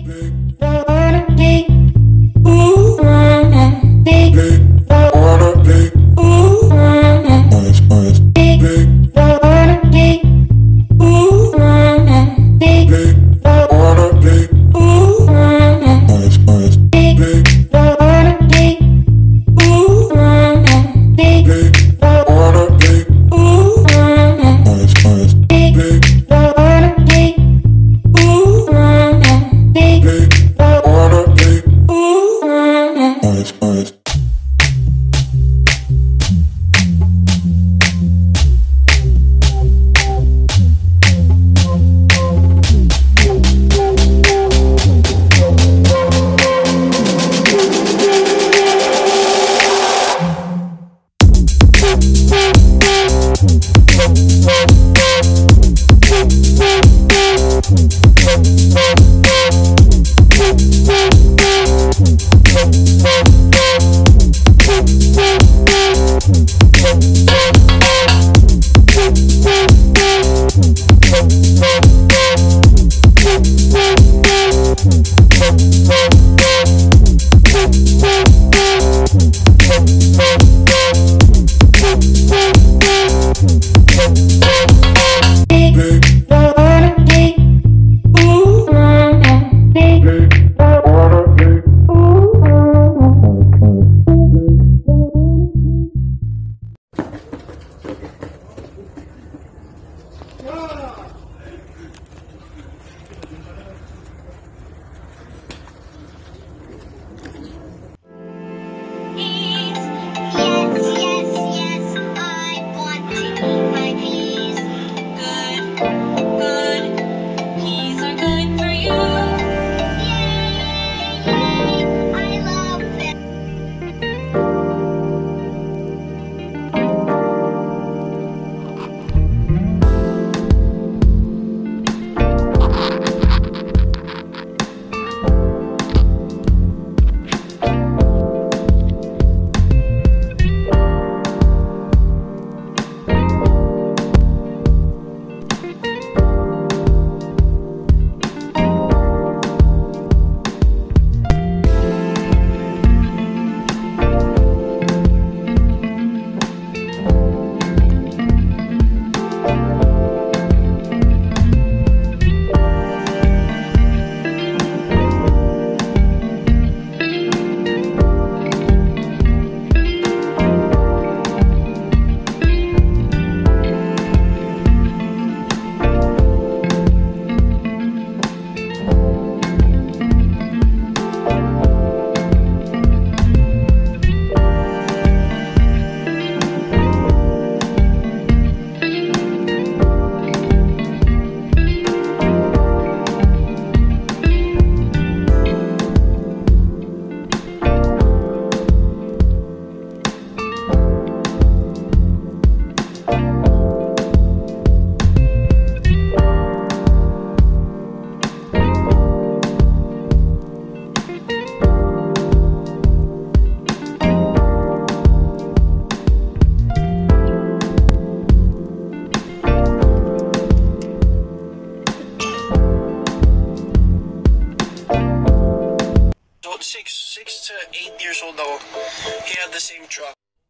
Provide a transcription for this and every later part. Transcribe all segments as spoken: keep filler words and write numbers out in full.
the same truck.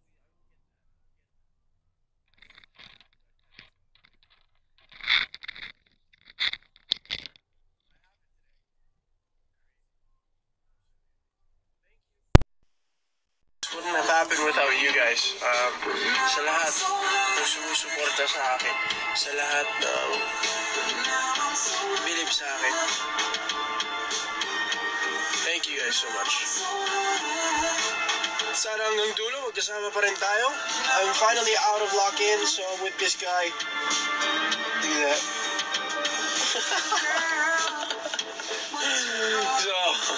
Wouldn't have happened without you guys. Um, sa lahat ng sumusuporta sa akin, sa lahat ng believe sa akin. Thank you guys so much. Sana hanggang dulo, magkasama pa rin tayo. I'm finally out of lock-in, so I'm with this guy. Look at that. So,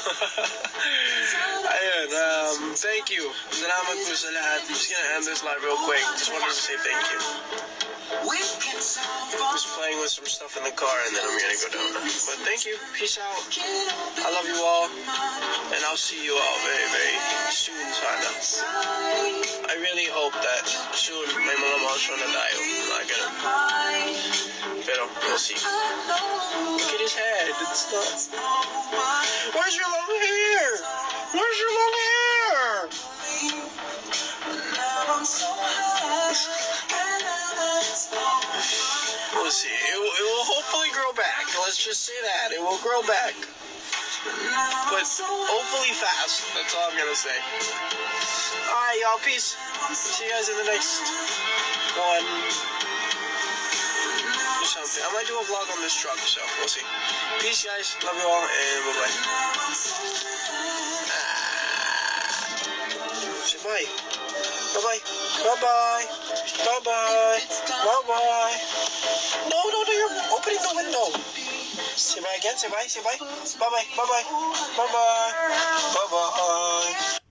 ayun, um, thank you. Salamat po sa lahat. I'm just gonna end this live real quick. Just wanted to say thank you. Just playing with some stuff in the car and then I'm gonna go down. But thank you. Peace out. I love you all. And I'll see you all very, very soon, sana. I really hope that soon may mga milestone na tayo. Not gonna. Pero we'll see. Look at his head. It's not. grow back. But hopefully fast. That's all I'm gonna say. Alright, y'all. Peace. See you guys in the next one. Or something. I might do a vlog on this truck, so we'll see. Peace, guys. Love you all, and bye-bye. Say bye. Bye-bye. Bye-bye. Bye-bye. Bye-bye. No, no, no, you're opening the window. Say bye again. Say bye. Say bye. Bye-bye. Bye-bye. Bye-bye. Bye-bye.